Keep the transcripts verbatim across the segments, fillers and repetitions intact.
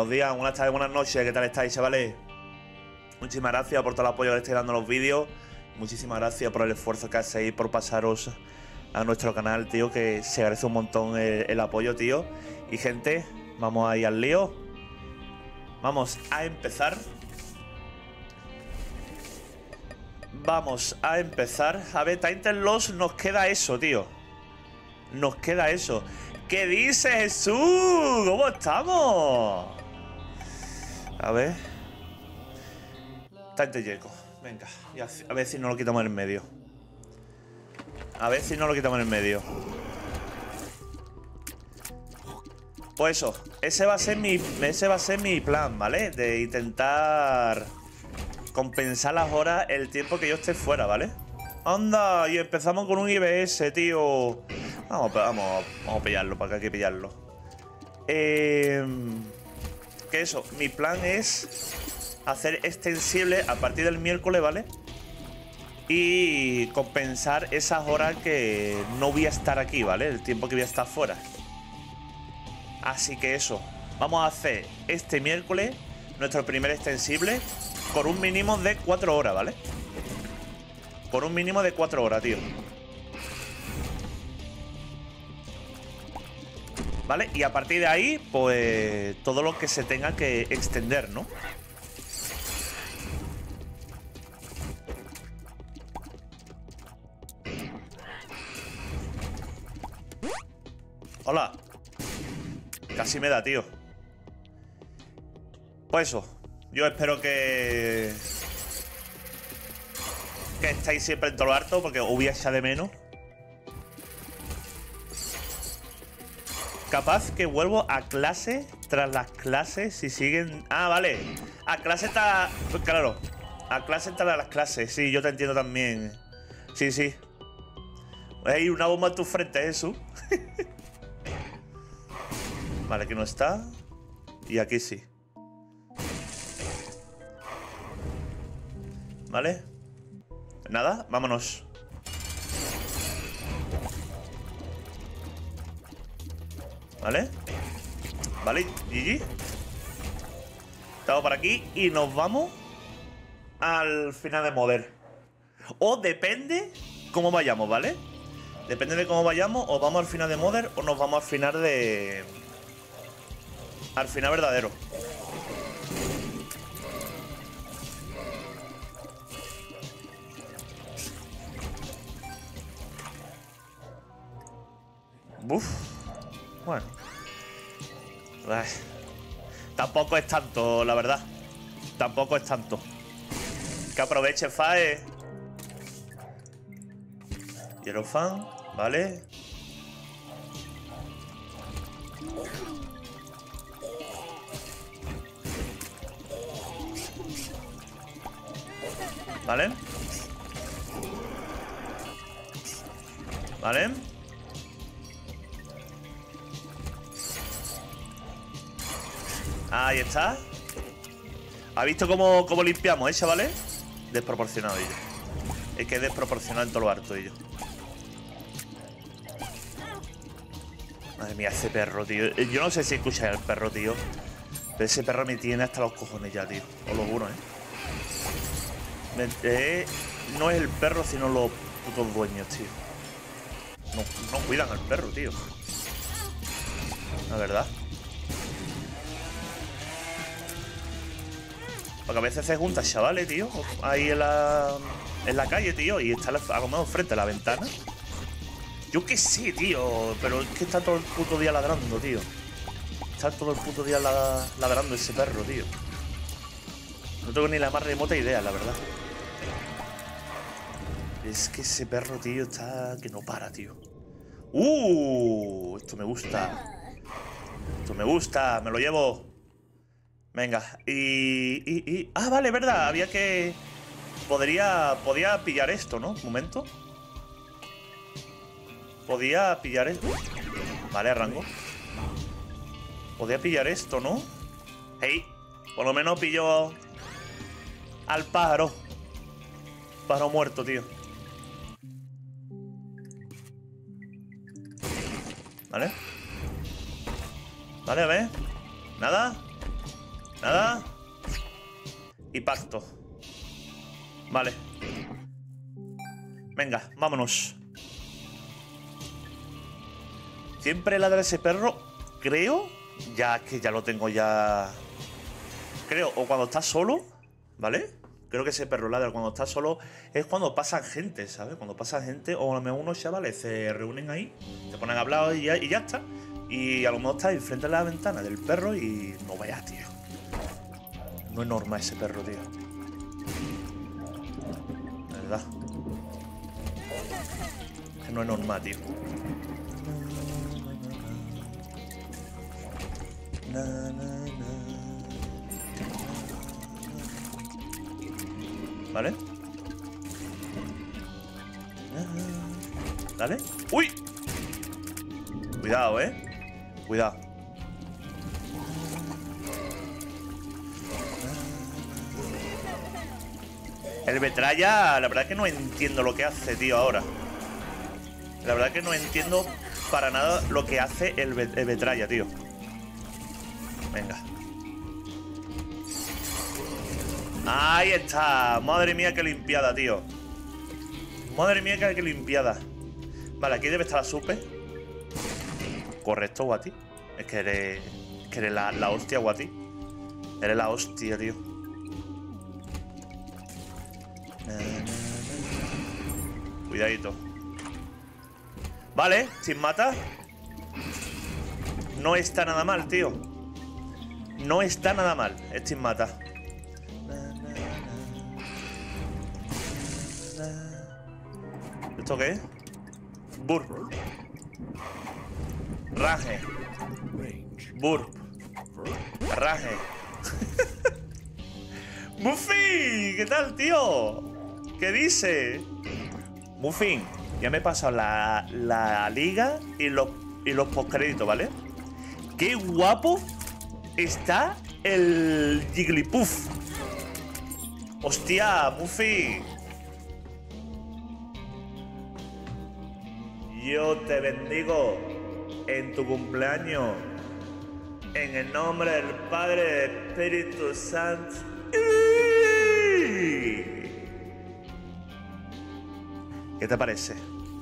buenos días, buenas tardes, buenas noches. ¿Qué tal estáis, chavales? Muchísimas gracias por todo el apoyo que le estáis dando a los vídeos. Muchísimas gracias por el esfuerzo que hacéis por pasaros a nuestro canal, tío, que se agradece un montón el, el apoyo, tío. Y gente, vamos ahí al lío. Vamos a empezar. Vamos a empezar. A ver, Tainted Lost, nos queda eso, tío. Nos queda eso. ¿Qué dice Jesús? ¿Cómo estamos? A ver. Tainted Gecko. Venga, a ver si no lo quitamos en el medio. A ver si no lo quitamos en el medio. Pues eso, ese va a ser mi, ese va a ser mi plan, ¿vale? De intentar compensar las horas, el tiempo que yo esté fuera, ¿vale? Anda, y empezamos con un I B S, tío. Vamos, vamos, vamos a pillarlo, para que hay que pillarlo. Eh, que eso, mi plan es hacer extensible a partir del miércoles, ¿vale? Y compensar esas horas que no voy a estar aquí, ¿vale? El tiempo que voy a estar fuera. Así que eso, vamos a hacer este miércoles nuestro primer extensible por un mínimo de cuatro horas, ¿vale? Por un mínimo de cuatro horas, tío. ¿Vale? Y a partir de ahí, pues todo lo que se tenga que extender, ¿no? Hola. Casi me da, tío. Pues eso. Yo espero que... Que estáis siempre en todo lo harto, porque os voy a echar de menos. Capaz que vuelvo a clase tras las clases si siguen... Ah, vale. A clase está... Pues claro. A clase tras las clases. Sí, yo te entiendo también. Sí, sí. Hay una bomba en tu frente, Jesús. Vale, aquí no está. Y aquí sí. Vale. Nada, vámonos. Vale. Vale, G G. Estamos por aquí y nos vamos al final de Mother. O depende cómo vayamos, ¿vale? Depende de cómo vayamos, o vamos al final de Mother o nos vamos al final de... Al final verdadero. Buf. Bueno. Ay. Tampoco es tanto, la verdad. Tampoco es tanto. Que aproveche Fae. Hierofan, vale. Vale. Vale. Ahí está. ¿Ha visto cómo, cómo limpiamos esa, vale? Desproporcionado ello. Es que es desproporcionado en todo lo harto ello. Madre mía, ese perro, tío. Yo no sé si escucháis al perro, tío. Pero ese perro me tiene hasta los cojones ya, tío. Os lo juro, ¿eh? Me, eh no es el perro, sino los putos dueños, tío. No, no cuidan al perro, tío. La verdad. Porque a veces se juntan chavales, tío, ahí en la, en la calle, tío, y está a lo mejor frente a la ventana. Yo qué sé, tío, pero es que está todo el puto día ladrando, tío. Está todo el puto día ladrando ese perro, tío. No tengo ni la más remota idea, la verdad. Es que ese perro, tío, está... que no para, tío. ¡Uh! Esto me gusta. Esto me gusta, me lo llevo. Venga, y, y, y... Ah, vale, verdad, había que... Podría... Podía pillar esto, ¿no? Un momento. Podía pillar esto. Vale, rango. Podía pillar esto, ¿no? Hey, por lo menos pillo... Al pájaro. Pájaro muerto, tío. Vale. Vale, a ver. Nada. Nada. Y pacto. Vale. Venga, vámonos. Siempre ladra ese perro. Creo. Ya que ya lo tengo ya. Creo, o cuando está solo, ¿vale? Creo que ese perro ladra cuando está solo. Es cuando pasan gente, ¿sabes? Cuando pasa gente, o a lo mejor unos chavales se reúnen ahí, se ponen a hablar y ya, y ya está. Y a lo mejor está enfrente de la ventana del perro y no vayas, tío. No es normal ese perro, tío. La verdad. Que no es normal, tío. Na, na, na. ¿Vale? ¿Dale? ¡Uy! Cuidado, ¿eh? Cuidado. El metralla, la verdad que no entiendo lo que hace, tío, ahora. La verdad que no entiendo para nada lo que hace el, el metralla, tío. Venga. Ahí está. Madre mía, qué limpiada, tío. Madre mía, qué limpiada. Vale, aquí debe estar la supe. Correcto, Guati. Es que eres... Es que eres la, la hostia, Guati. Eres la hostia, tío. Cuidadito. Vale, sin mata. No está nada mal, tío. No está nada mal. Es sin mata. ¿Esto qué es? Burp. Raje. Burp. Raje. Muffin, ¿qué tal, tío? ¿Qué dice? Muffin, ya me he pasado la, la liga y los, y los postcréditos, ¿vale? ¡Qué guapo está el Jigglypuff! ¡Hostia, Muffin! Yo te bendigo en tu cumpleaños. En el nombre del Padre, del Espíritu Santo. ¿Qué te parece?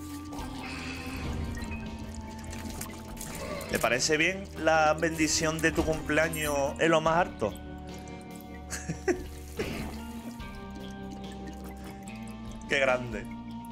¿Te parece bien la bendición de tu cumpleaños en lo más alto? Qué grande.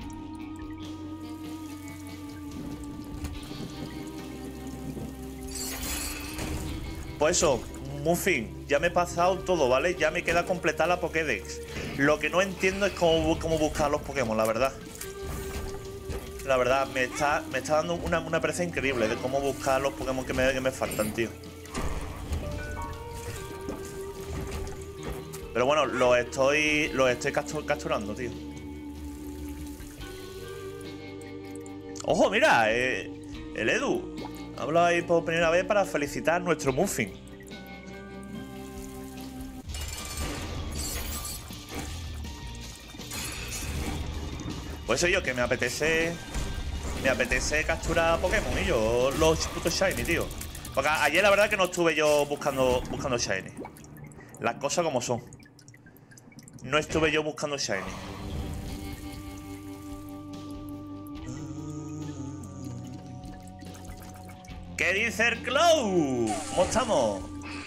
Pues eso, Muffin, ya me he pasado todo, ¿vale? Ya me queda completar la Pokédex. Lo que no entiendo es cómo, cómo buscar los Pokémon, la verdad. La verdad, me está, me está dando una, una pereza increíble de cómo buscar los Pokémon que me, que me faltan, tío. Pero bueno, los estoy, los estoy capturando, tío. ¡Ojo, mira! Eh, el Edu. Hablo ahí por primera vez para felicitar a nuestro Muffin. Pues eso yo, que me apetece... Me apetece capturar Pokémon y yo los putos Shiny, tío. Porque ayer la verdad que no estuve yo buscando, buscando Shiny. Las cosas como son. No estuve yo buscando Shiny. ¿Qué dice el Clow? ¿Cómo estamos?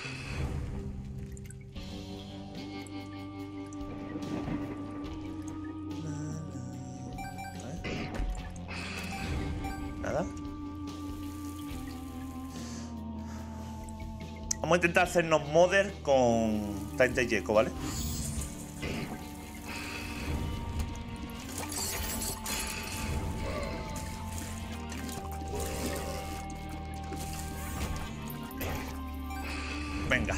Nada. Vamos a intentar hacernos modder con Tinte Gecko, ¿vale? Venga.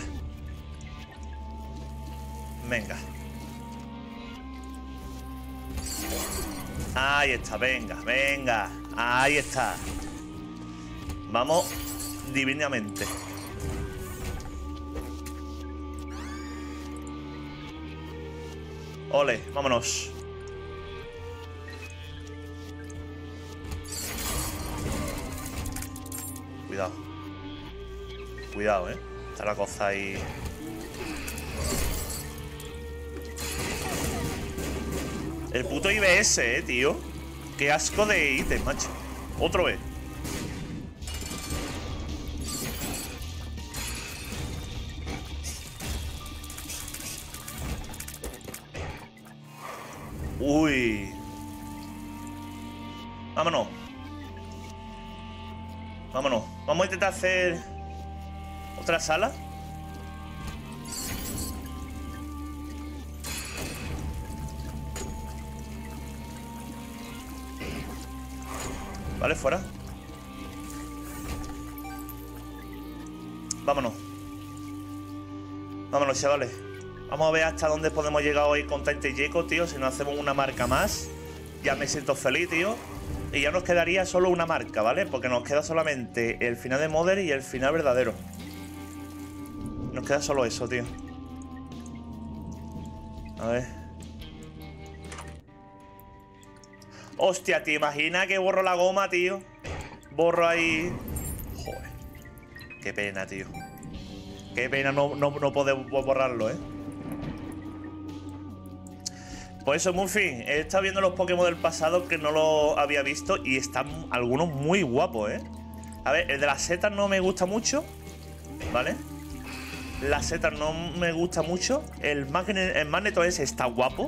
Venga. Ahí está, venga, venga. Ahí está. Vamos divinamente. Ole, vámonos. Cuidado. Cuidado, eh. Está la cosa ahí. El puto I B S, eh, tío. Qué asco de ítem, macho. Otro vez. Uy. Vámonos. Vámonos. Vamos a intentar hacer otra sala. Vale, fuera. Vámonos. Vámonos, chavales. Vamos a ver hasta dónde podemos llegar hoy con Tente y Jeco, tío. Si nos hacemos una marca más, ya me siento feliz, tío. Y ya nos quedaría solo una marca, ¿vale? Porque nos queda solamente el final de Mother y el final verdadero. Nos queda solo eso, tío. A ver. Hostia, ¿te imaginas que borro la goma, tío? Borro ahí... Joder. Qué pena, tío. Qué pena no, no, no poder borrarlo, ¿eh? Por eso, Murphy, he estado viendo los Pokémon del pasado que no lo había visto y están algunos muy guapos, ¿eh? A ver, el de las setas no me gusta mucho, ¿vale? Las setas no me gusta mucho. El, Magnet, el Magneto ese está guapo.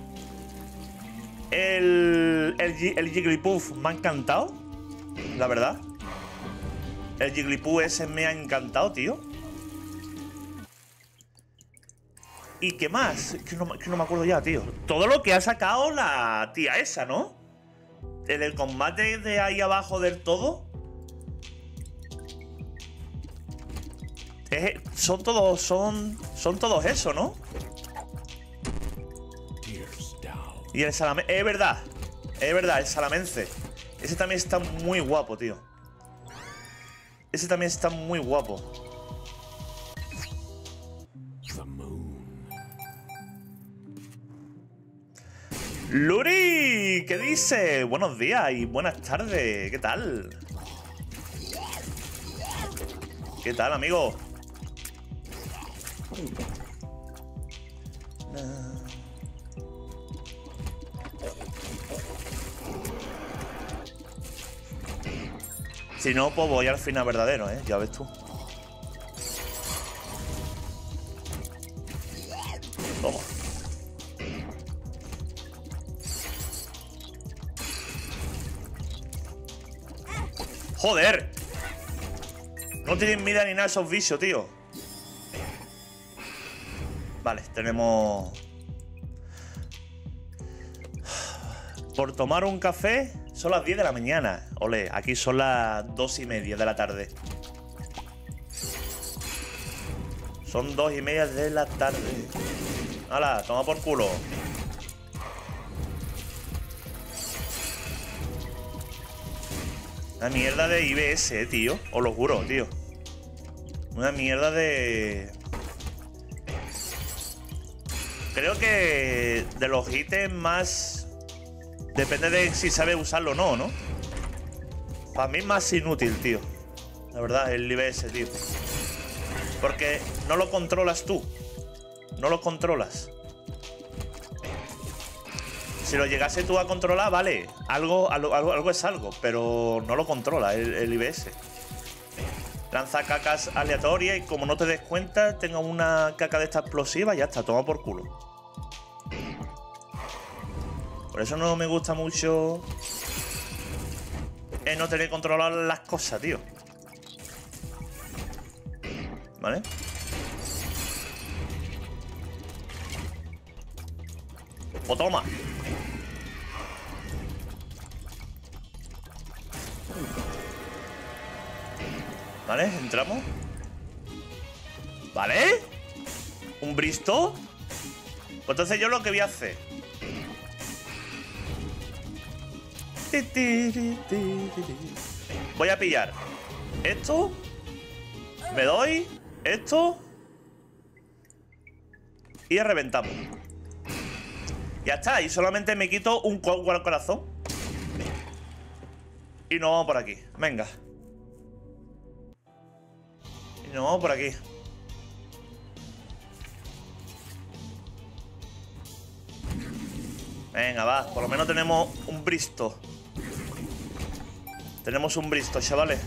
El, el, el Jigglypuff me ha encantado, la verdad. El Jigglypuff ese me ha encantado, tío. ¿Y qué más? Que no, que no me acuerdo ya, tío. Todo lo que ha sacado la tía esa, ¿no? En el combate de ahí abajo del todo. Es, son todos, son, son todos eso, ¿no? Y el Salamence, es verdad, es verdad, el Salamence. Ese también está muy guapo, tío. Ese también está muy guapo. Luri, ¿qué dice? Buenos días y buenas tardes, ¿qué tal? ¿Qué tal, amigo? Si no, pues voy al final verdadero, ¿eh? Ya ves tú. Toma. ¡Joder! No tienen mira ni nada esos bichos, tío. Vale, tenemos... Por tomar un café son las diez de la mañana. Ole, aquí son las dos y media de la tarde. Son dos y media de la tarde. ¡Hala! Toma por culo. Una mierda de I B S, eh, tío. Os lo juro, tío. Una mierda de... Creo que de los ítems más... Depende de si sabes usarlo o no, ¿no? Para mí es más inútil, tío. La verdad, el I B S, tío. Porque no lo controlas tú. No lo controlas. Si lo llegase tú a controlar, vale. Algo, algo, algo es algo, pero no lo controla el, el I B S. Lanza cacas aleatorias y como no te des cuenta, tenga una caca de esta explosiva y ya está, toma por culo. Por eso no me gusta mucho el no tener controladas las cosas, tío. ¿Vale? O toma. Vale, entramos. Vale. ¿Un Bristo? Pues entonces yo lo que voy a hacer. Voy a pillar esto. Me doy esto. Y reventamos. Ya está, y solamente me quito un corazón. Y nos vamos por aquí, venga. Y nos vamos por aquí. Venga, va. Por lo menos tenemos un Bristo. Tenemos un Bristo, chavales.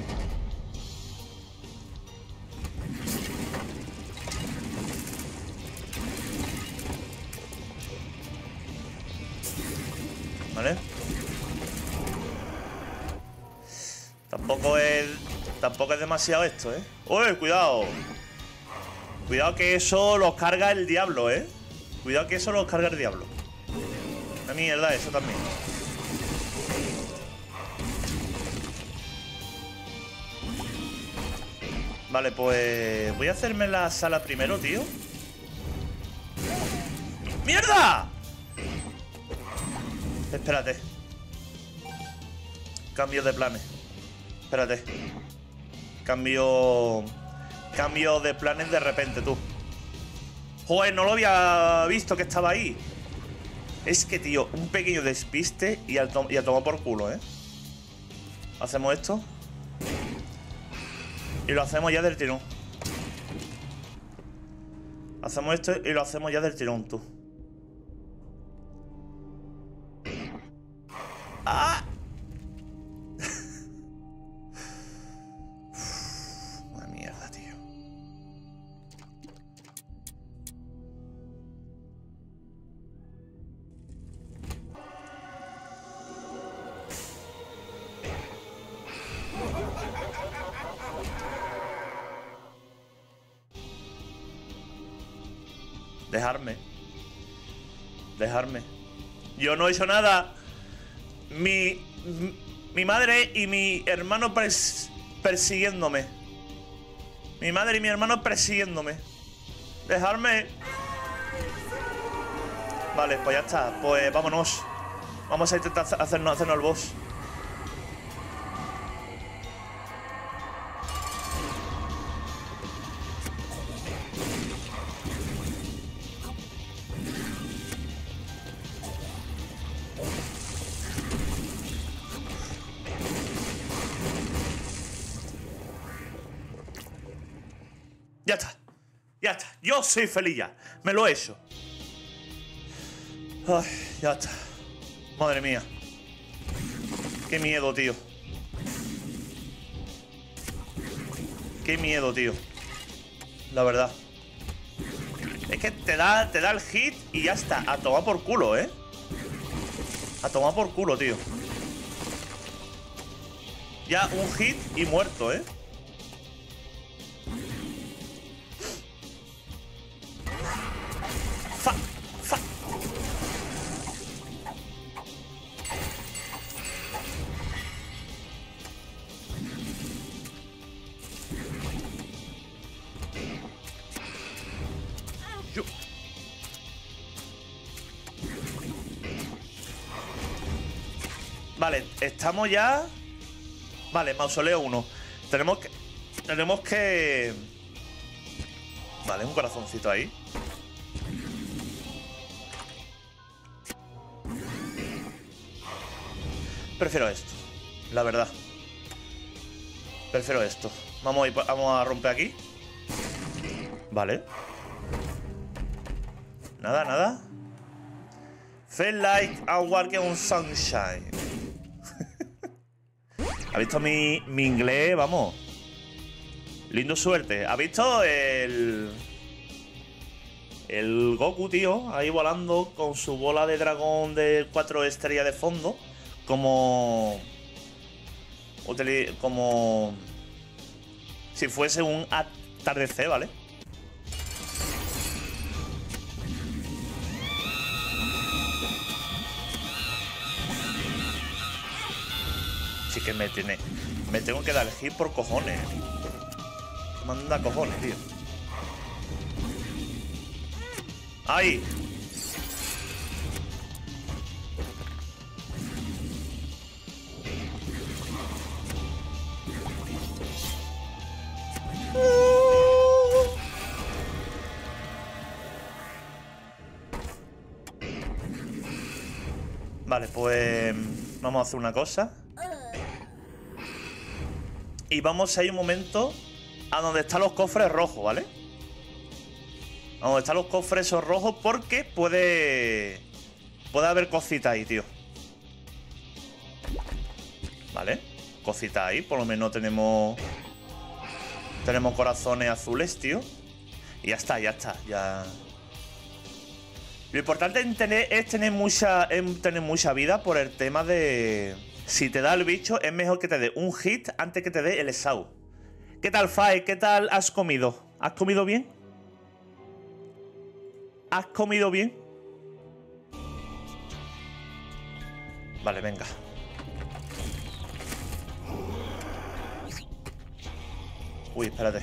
Vale. Tampoco es... Tampoco es demasiado esto, ¿eh? ¡Uy, cuidado! Cuidado que eso los carga el diablo, ¿eh? Cuidado que eso los carga el diablo. La mierda, eso también. Vale, pues... Voy a hacerme la sala primero, tío. ¡Mierda! Espérate. Cambio de planes. Espérate. Cambio... Cambio de planes de repente, tú. Joder, no lo había visto que estaba ahí. Es que, tío, un pequeño despiste y a, y a tomar por culo, ¿eh? Hacemos esto. Y lo hacemos ya del tirón. Hacemos esto y lo hacemos ya del tirón, tú. ¡Ah! Una mierda, tío. Dejarme. Dejarme. Yo no he hecho nada. Mi, mi madre y mi hermano pers persiguiéndome. Mi madre y mi hermano persiguiéndome. Dejarme. Vale, pues ya está. Pues vámonos. Vamos a intentar hacernos, hacernos el boss. Ya está, ya está. Yo soy feliz ya. Me lo he hecho. Ay, ya está. Madre mía. Qué miedo, tío. Qué miedo, tío. La verdad. Es que te da, te da el hit y ya está. A tomar por culo, ¿eh? A tomar por culo, tío. Ya un hit y muerto, ¿eh? Fa, fa. Yo. Vale, estamos ya. Vale, mausoleo uno. Tenemos que... Tenemos que... Vale, un corazoncito ahí. Prefiero esto, la verdad. Prefiero esto. Vamos a, ir, vamos a romper aquí. Vale. Nada, nada. Feel like I'm walking on sunshine. ¿Ha visto mi, mi inglés? Vamos. Lindo suerte. ¿Ha visto el... El Goku, tío? Ahí volando con su bola de dragón de cuatro estrellas de fondo. Como... Como... Si fuese un atardecer, ¿vale? Sí que me tiene... Me tengo que dar el hit por cojones. Manda cojones, tío. ¡Ahí! Vale, pues vamos a hacer una cosa. Y vamos a ir un momento a donde están los cofres rojos, ¿vale? A donde están los cofres esos rojos porque puede... Puede haber cositas ahí, tío. Vale. Cositas ahí. Por lo menos tenemos... Tenemos corazones azules, tío. Y ya está, ya está. Ya... Lo importante en tener, es tener mucha, es tener mucha vida por el tema de... Si te da el bicho, es mejor que te dé un hit antes que te dé el Sau. ¿Qué tal, Fae? ¿Qué tal has comido? ¿Has comido bien? ¿Has comido bien? Vale, venga. Uy, espérate.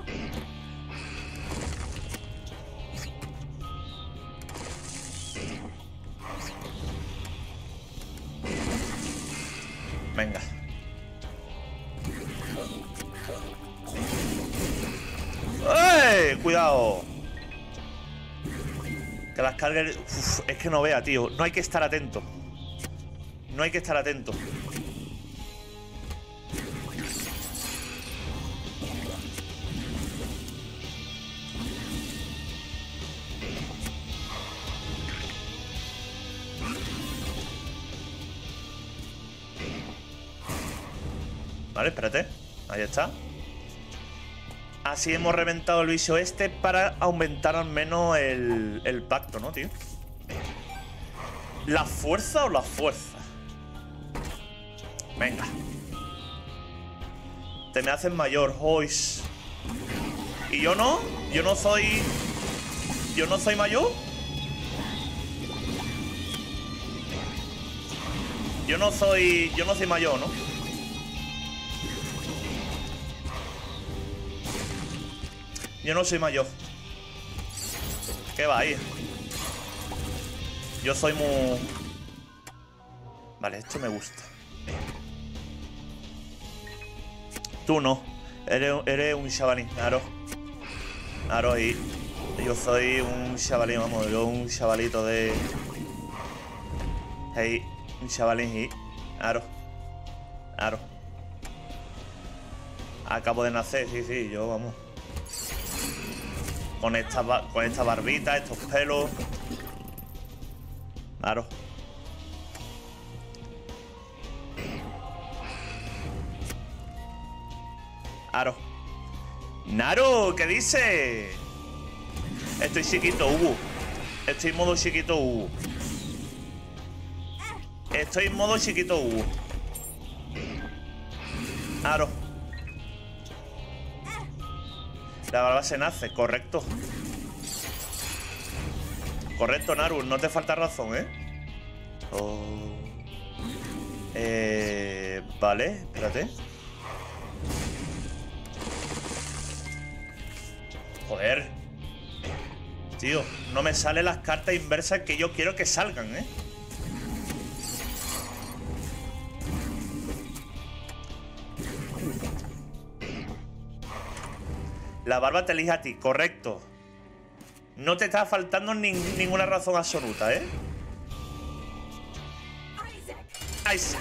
Venga. ¡Ey! Cuidado. Que las cargues... Uf, es que no vea, tío. No hay que estar atento. No hay que estar atento. Vale, espérate. Ahí está. Así hemos reventado el bicho este para aumentar al menos el, el pacto, ¿no, tío? ¿La fuerza o la fuerza? Venga. Te me haces mayor, hois. ¿Y yo no? ¿Yo no soy... ¿Yo no soy mayor? Yo no soy... Yo no soy mayor, ¿no? Yo no soy mayor. ¿Qué va ahí? Yo soy muy... Vale, esto me gusta. Tú no. Eres, eres un chavalín, claro. Claro, y yo soy un chavalín, vamos, yo un chavalito de... Hey, un chavalín y... Claro. Claro. Acabo de nacer, sí, sí, yo, vamos. Con esta, con esta barbita, estos pelos. Claro. Claro. Naru, ¿qué dice? Estoy chiquito, Hugo. Estoy en modo chiquito, Hugo. Estoy en modo chiquito, Hugo. Claro. La barba se nace, correcto. Correcto, Naru, no te falta razón, ¿eh? Oh. Eh... Vale, espérate. Joder. Tío, no me salen las cartas inversas que yo quiero que salgan, ¿eh? La barba te elige a ti, correcto. No te está faltando ni, ninguna razón absoluta, ¿eh? Isaac.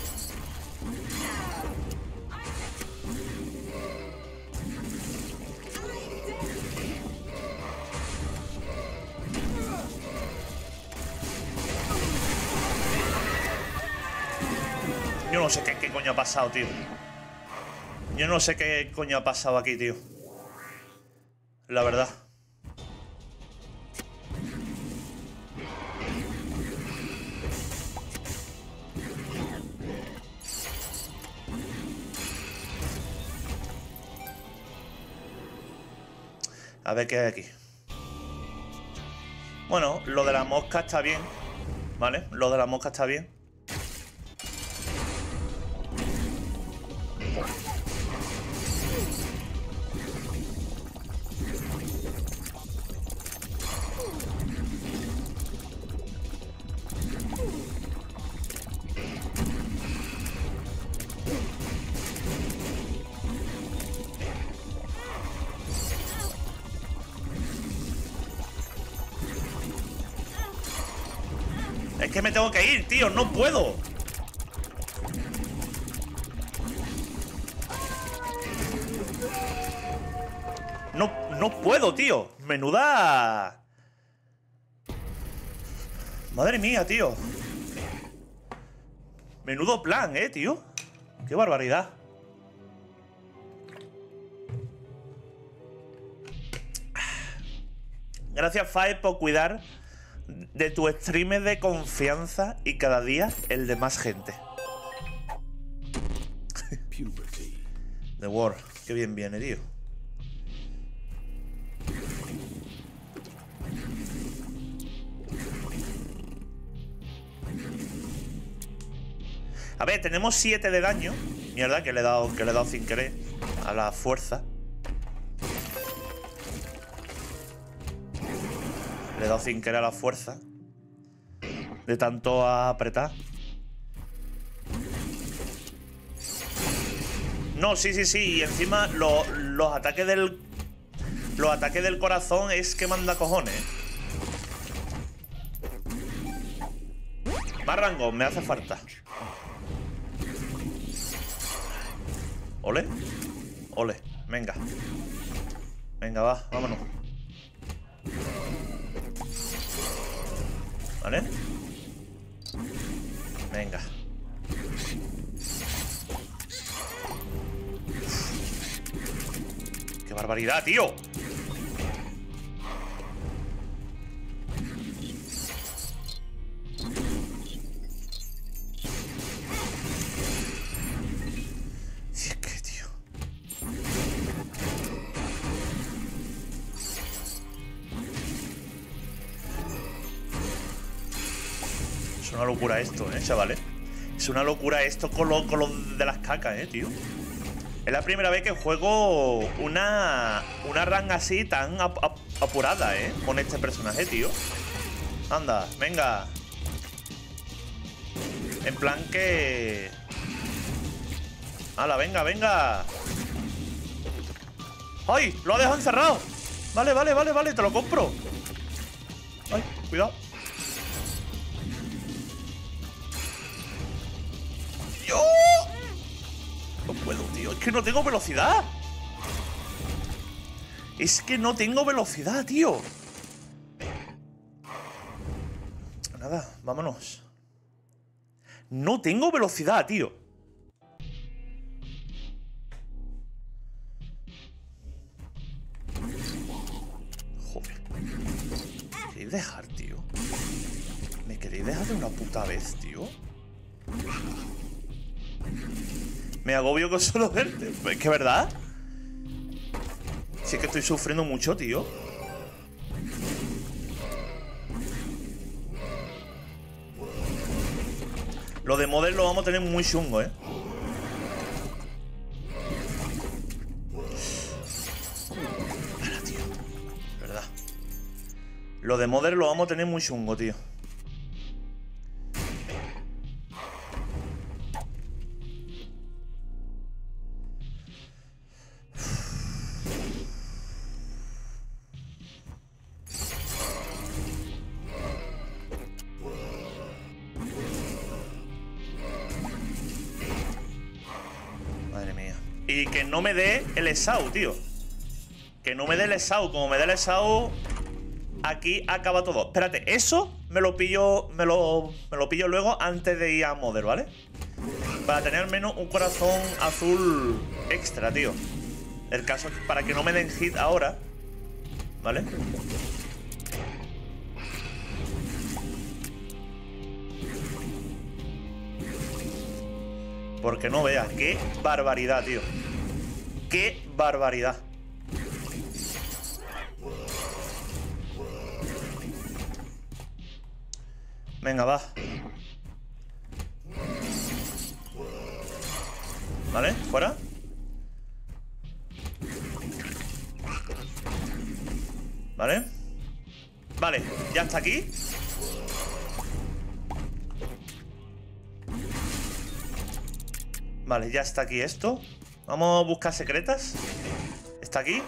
Yo no sé qué, qué coño ha pasado, tío. Yo no sé qué coño ha pasado aquí, tío. La verdad. A ver qué hay aquí. Bueno, lo de la mosca está bien. ¿Vale? Lo de la mosca está bien. Es que me tengo que ir, tío, no puedo. No, no puedo, tío. Menuda... Madre mía, tío. Menudo plan, eh, tío. Qué barbaridad. Gracias, Fae, por cuidar de tu streamer de confianza y cada día el de más gente. The War. Qué bien viene, tío. A ver, tenemos siete de daño. Mierda, que le he dado, que le he dado sin querer a la fuerza. Le he dado sin querer a la fuerza. De tanto apretar. No, sí, sí, sí. Y encima lo, los ataques del... Los ataques del corazón es que manda cojones. Más rango, me hace falta. Ole. Ole. Venga. Venga, va. Vámonos. ¿Vale? Venga. ¡Qué barbaridad, tío! Si es que, tío. Es una locura esto, eh, chavales. Es una locura esto con lo, con lo de las cacas, eh, tío. Es la primera vez que juego una, una run así tan ap ap apurada, ¿eh? Con este personaje, tío. Anda, venga. En plan que... ¡Hala, venga, venga! ¡Ay! ¡Lo ha dejado encerrado! Vale, vale, vale, vale, te lo compro. ¡Ay, cuidado! ¡Yo! No puedo, tío. Es que no tengo velocidad. Es que no tengo velocidad, tío. Nada, vámonos. No tengo velocidad, tío. Joder. ¿Me queréis dejar, tío? ¿Me queréis dejar de una puta vez, tío? Me agobio con solo verte. Es que, ¿verdad? Sí, es que estoy sufriendo mucho, tío. Lo de Model lo vamos a tener muy chungo, ¿eh? Para, tío. ¿Verdad? Lo de Model lo vamos a tener muy chungo, tío. Y que no me dé el Esau, tío. Que no me dé el Esau. Como me dé el Esau, aquí acaba todo. Espérate, eso me lo pillo. Me lo, me lo pillo luego antes de ir a Mother, ¿vale? Para tener al menos un corazón azul extra, tío. El caso es que para que no me den hit ahora, ¿vale? Porque no veas, qué barbaridad, tío. Qué barbaridad. Venga, va. Vale, fuera. Vale. Vale, ya está aquí. Vale, ya está aquí esto. Vamos a buscar secretas. Está aquí.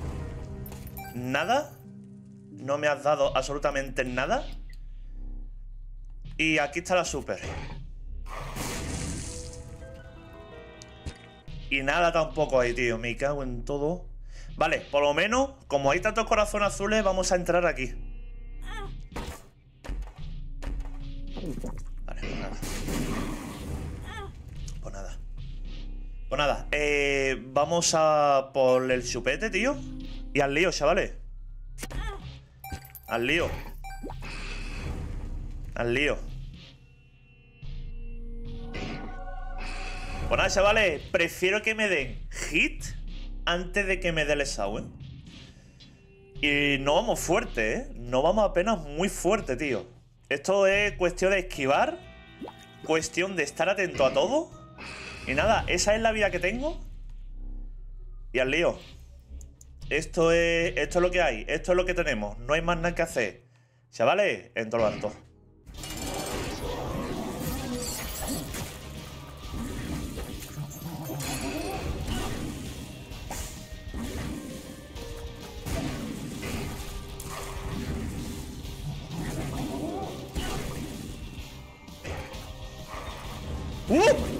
Nada. No me has dado absolutamente nada. Y aquí está la super. Y nada tampoco ahí, tío. Me cago en todo. Vale, por lo menos, como hay tantos corazones azules, vamos a entrar aquí. Pues nada, eh, vamos a por el chupete, tío. Y al lío, chavales. Al lío. Al lío. Pues nada, chavales, prefiero que me den hit antes de que me dé el Esau, ¿eh? Y no vamos fuerte, ¿eh? No vamos apenas muy fuerte, tío. Esto es cuestión de esquivar, cuestión de estar atento a todo. Y nada, esa es la vida que tengo. Y al lío. Esto es, esto es lo que hay, esto es lo que tenemos. No hay más nada que hacer. Chavales, en todo lo alto. ¡Uh!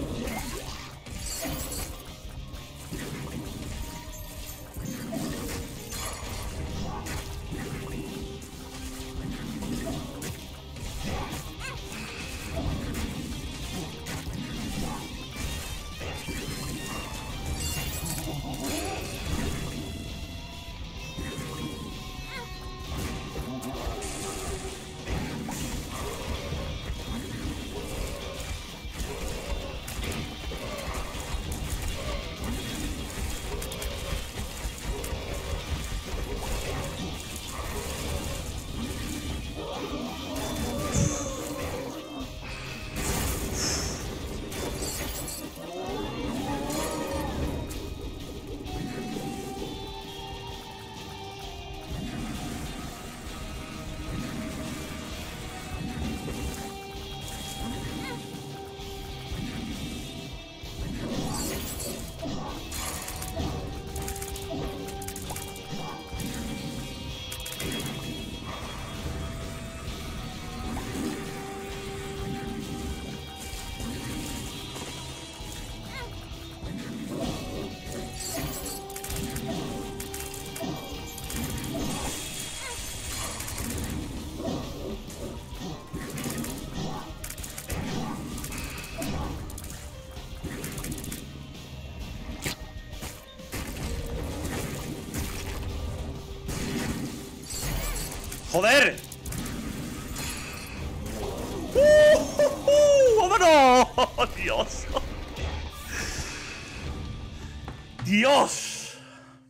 ¡Joder! ¡Uh, uh, uh! ¡Vámonos! ¡Dios! ¡Dios!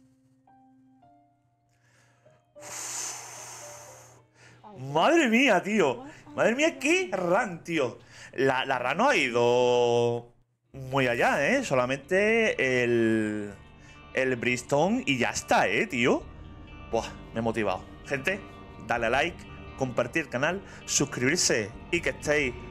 ¡Madre mía, tío! ¡Madre mía, qué run, tío! La, la run no ha ido muy allá, ¿eh? Solamente el... El Brimstone y ya está, ¿eh, tío? Buah, me he motivado. Gente, dale a like, compartir el canal, suscribirse y que estéis